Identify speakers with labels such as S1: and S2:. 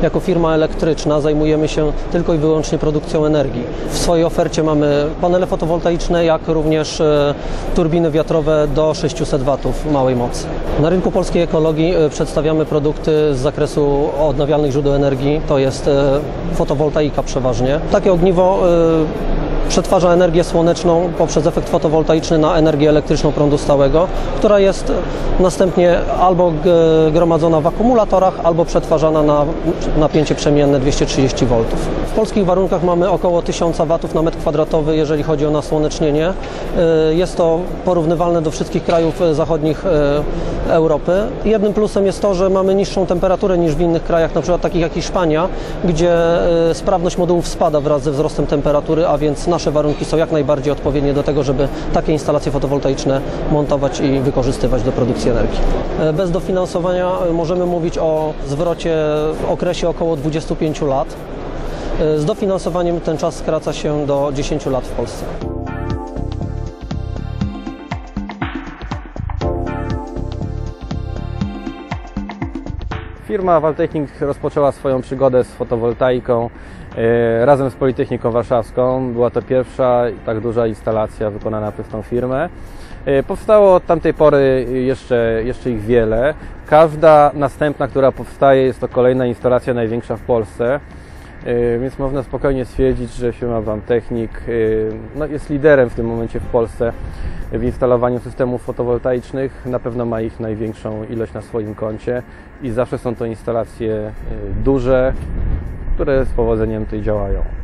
S1: Jako firma elektryczna zajmujemy się tylko i wyłącznie produkcją energii. W swojej ofercie mamy panele fotowoltaiczne, jak również turbiny wiatrowe do 600 W małej mocy. Na rynku polskiej ekologii przedstawiamy produkty z zakresu odnawialnych źródeł energii, to jest fotowoltaika przeważnie. Takie ogniwo przetwarza energię słoneczną poprzez efekt fotowoltaiczny na energię elektryczną prądu stałego, która jest następnie albo gromadzona w akumulatorach, albo przetwarzana na napięcie przemienne 230 V. W polskich warunkach mamy około 1000 W na metr kwadratowy, jeżeli chodzi o nasłonecznienie. Jest to porównywalne do wszystkich krajów zachodnich Europy. Jednym plusem jest to, że mamy niższą temperaturę niż w innych krajach, np. takich jak Hiszpania, gdzie sprawność modułów spada wraz ze wzrostem temperatury, a więc nasze warunki są jak najbardziej odpowiednie do tego, żeby takie instalacje fotowoltaiczne montować i wykorzystywać do produkcji energii. Bez dofinansowania możemy mówić o zwrocie w okresie około 25 lat. Z dofinansowaniem ten czas skraca się do 10 lat w Polsce.
S2: Firma Valtechnik rozpoczęła swoją przygodę z fotowoltaiką razem z Politechniką Warszawską. Była to pierwsza tak duża instalacja wykonana przez tą firmę. Powstało od tamtej pory jeszcze ich wiele. Każda następna, która powstaje, jest to kolejna instalacja największa w Polsce. Więc można spokojnie stwierdzić, że firma Valtechnik jest liderem w tym momencie w Polsce w instalowaniu systemów fotowoltaicznych. Na pewno ma ich największą ilość na swoim koncie i zawsze są to instalacje duże, które z powodzeniem tutaj działają.